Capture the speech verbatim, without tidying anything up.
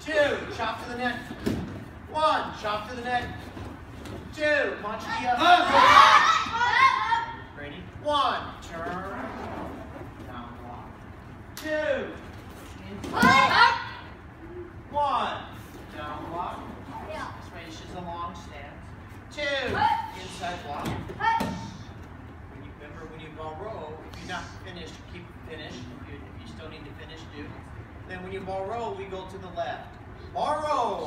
Two, chop to the neck. One, chop to the neck. Two, punch the up. Ready? One, turn. Down block. Two. Inside. One, down block. This is a long stance. Two, inside block. When you, remember when you ball roll, if you're not finished, keep finished. If you, if you still need to finish, do. Then when you ball roll, we go to the left. Ball roll.